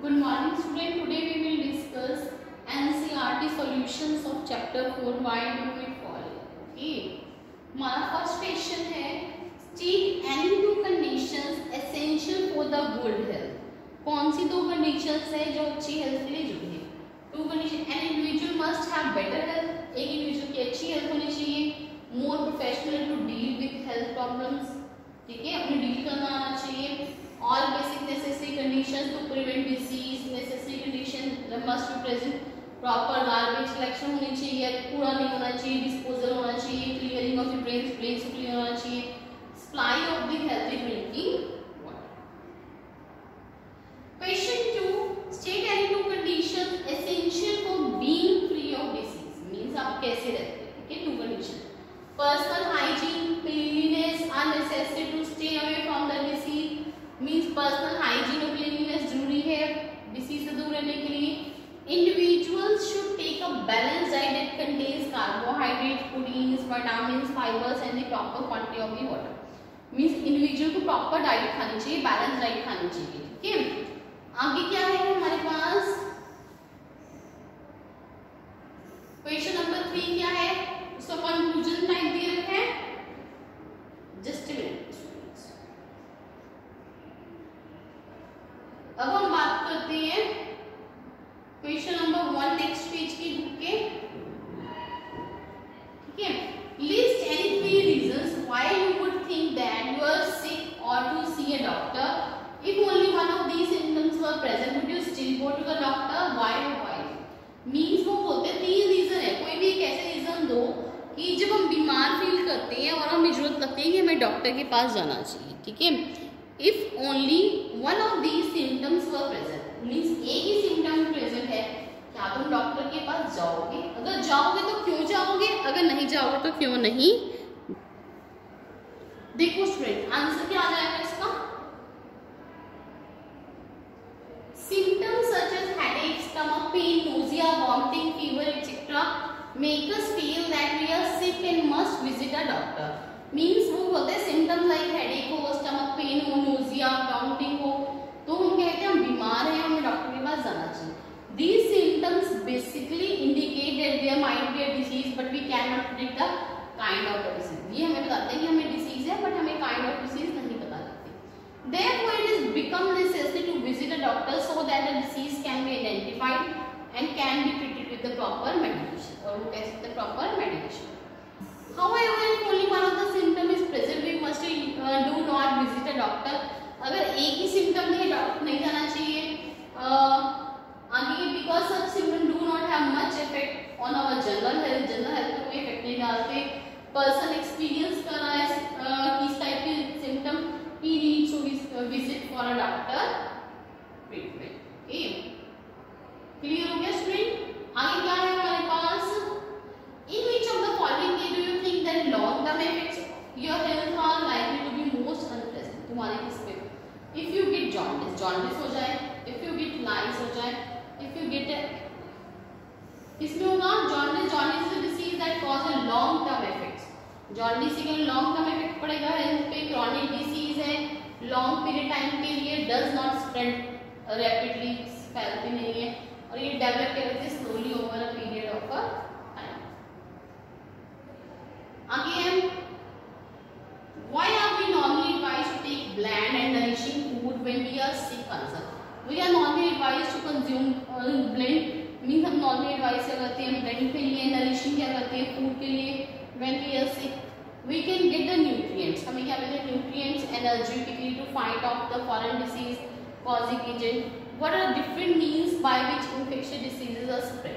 Good morning student. Today we will discuss NCERT solutions of chapter 4 why do we fall. Okay. हमारा first question है state any two conditions essential for the good health. कौन सी दो conditions है जो अच्छी health के लिए जरूरी है? Two condition. An individual must have better health. एक इंडिविजुअल की अच्छी हेल्थ होनी चाहिए. More professional to deal with health problems. ठीक है, अपने डील करना आना चाहिए. All basic necessary conditions to prevent disease, necessary condition must be present. Proper garbage collection होनी चाहिए, कूड़ा नहीं होना चाहिए, disposal होना चाहिए, clearing of the drains clear होना चाहिए, supply of the healthy drinking water. Question 2. State any two conditions essential for being free of disease. Means आप कैसे रहते हैं? ठीक है, two conditions. Personal hygiene, cleanliness are necessary to stay away from the disease. Means personal hygiene और cleanliness जरूरी है disease से दूर रहने के लिए. Individuals should take a balance diet that contains carbohydrate, proteins, vitamins, fibres and the proper quantity of the water. Means individual को proper diet खानी चाहिए, बैलेंस डाइट खानी चाहिए. ठीक है, आगे क्या है हमारे पास क्वेश्चन नंबर 3 क्या है, उसका कंक्लूजन टाइप दे रखा है. Just a minute. अब हम बात करते हैं क्वेश्चन नंबर 1 नेक्स्ट पेज की बुक के. ठीक है, list any 3 reasons why you would think that you are sick और to see a doctor. If only one of these symptoms were present would you still go to the doctor. Why means वो बोलते हैं 3 reason है. कोई भी एक ऐसे reason दो कि जब हम बीमार फील करते हैं और हमें जरूरत लगती है कि हमें डॉक्टर के पास जाना चाहिए. ठीक है, if only one of these symptoms were present, means एक ही symptom present है, क्या तुम डॉक्टर के पास जाओगे? अगर जाओगे तो क्यों जाओगे, अगर नहीं जाओगे तो क्यों नहीं? देखो स्टूडेंट, आंसर क्या आ जाएगा इसका. Symptoms such as headache, stomach pain, nausea, vomiting, fever, etc. make us feel that we are sick and must visit a doctor. Means वो बोलते हैं सिम्टम्स लाइक हेडेक हो, स्टमक पेन हो, नोजिया, वॉमिटिंग हो, तो हम कहते हैं हम बीमार हैं, हमें डॉक्टर के पास जाना चाहिए. These symptoms basically indicate that there might be a disease but we can not predict the kind of the disease. ये हमें बताते हैं कि हमें डिसीज है बट हमें काइंड ऑफ डिसीज नहीं पता लगती. Therefore it is become necessary to visit a doctor so that the disease can be identified and can be treated with the proper medication. और वो कह सकते हैं proper medication. However, if only one of the symptom is present, we must do not visit a doctor. अगर एक ही symptom है doctor नहीं जाना चाहिए. आगे because such symptom do not have much effect on our general health. General health पे कोई effect नहीं डालते. पर्सन एक्सपीरियंस कर रहा है किस टाइप के symptom, he needs to visit for a doctor treatment. Okay, clear हो गया स्टूडेंट. आगे क्या है हमारे पास. In which of the following way do you think that long-term effects your health are likely to be most unpleasant? तुम्हारे किस पे? If you get jaundice हो जाए. If you get lice हो जाए. If you get किसमें होगा jaundice is a disease that cause a long-term effects. jaundice से क्या long-term effect पड़ेगा हेल्थ पे. chronic disease है, long period टाइम के लिए does not spread rapidly, फैलती नहीं है और ये डेवलप करते हैं slowly over a period of a Again, why are we normally advised to take bland and nourishing food when we are sick? Answer: we are normally advised to consume bland. Means हम normally advice क्या करते हैं bland के लिए, nourishing क्या करते हैं food के लिए. When we are sick, we can get the nutrients. हमें क्या मिलते हैं nutrients, energy quickly to fight off the foreign disease causing agent. What are different means by which infectious diseases are spread?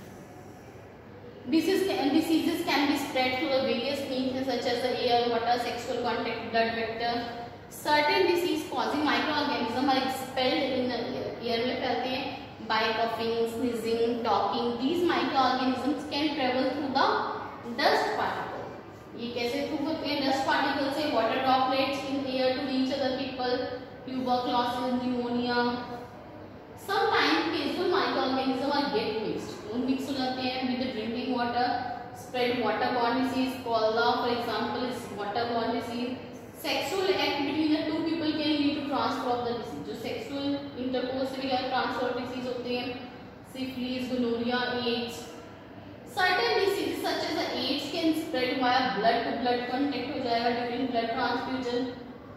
Diseases can be spread through the various means such as the air, water, sexual contact, blood vector. Certain disease causing microorganisms are expelled in the air में फैलते हैं by coughing, sneezing, talking. These microorganisms can travel through the dust particle. ये कैसे through होते हैं dust particle से water droplets in air to reach other people. Tuberculosis, pneumonia. Sometimes peaceful microorganisms are get mixed. Mix हो जाते हैं with the drinking water. Spread waterborne disease. Cholera, for example, is waterborne disease. Sexual act between the two people can lead to transfer of the disease. जो sexual intercourse से भी transfer disease होते हैं, syphilis, gonorrhoea, AIDS. Certain disease such as AIDS can spread by blood to blood contact हो जाएगा during blood transfusion.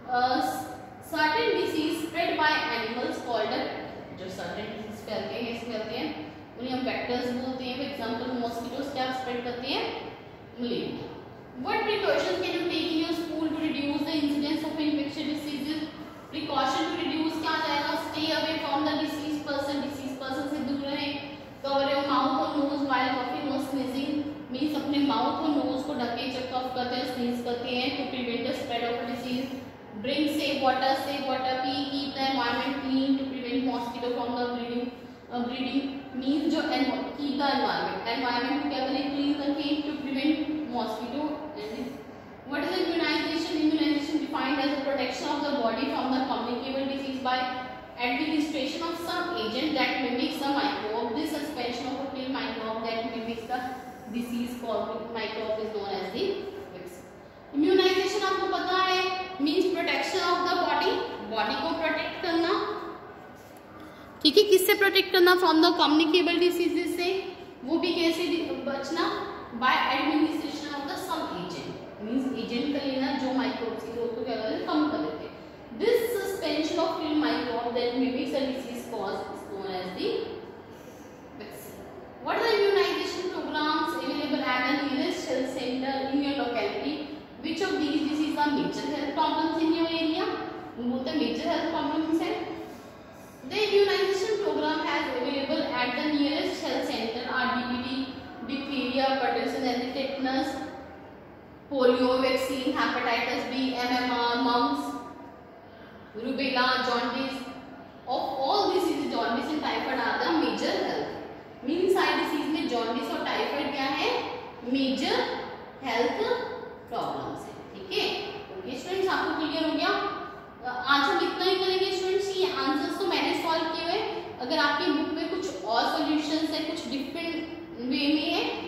Certain disease spread by animals called, जो certain disease फैलते हैं उन्हें हम वेक्टर्स बोलते हैं। फॉर एग्जांपल मॉस्किटोस क्या स्प्रेड करते हैं, malaria. What precautions can you take in your school to reduce the incidence of infectious diseases? Precaution to reduce क्या आ जाएगा, stay away from the diseased person, diseased person से दूर रहें। Cover your mouth or nose while coughing or sneezing, means अपने mouth और nose को ढके जब cough करते हैं, sneeze करते हैं to prevent the spread of a disease. Drink safe water, keep the environment clean to prevent mosquito from the breeding means जो keep the environment को क्या करें, clean रखें to prevent mosquito. What is immunization? Immunization defined as the protection of the body from the communicable disease by administration of some agent that mimics the microbe. This suspension of a kill microbe that mimics the disease causing microbe is known as the vaccine. Immunization आपको पता है means protection of the body, body को protect करना, ठीक है। किससे protect करना, from the communicable diseases से, वो भी कैसे बचना, by administration of the some agent, means agent का लेना जो माइक्रोब्स की ग्रोथ को क्या करते हैं, कम कर देते हैं। This suspension of kill microbe that mimics a disease cause is known as the vaccine. What are immunization programmes available at the nearest health centre in your locality? Which of these disease are major health problems in your area? वो तो major health problems है। The immunization program has available at the nearest health center are DPT, diphtheria, pertussis and tetanus, polio vaccine, hepatitis B, MMR, mumps, rubella, jaundice. Of all diseases, jaundice and typhoid are the major health. Means सारी disease में jaundice और typhoid क्या है, major health problems है, ठीक है। Okay students, आपको clear हो गया? आज हम इतना ही करेंगे स्टूडेंट्स। ये आंसर्स तो मैंने सॉल्व किए हुए, अगर आपकी बुक में कुछ और सॉल्यूशंस है, कुछ डिफरेंट वे में है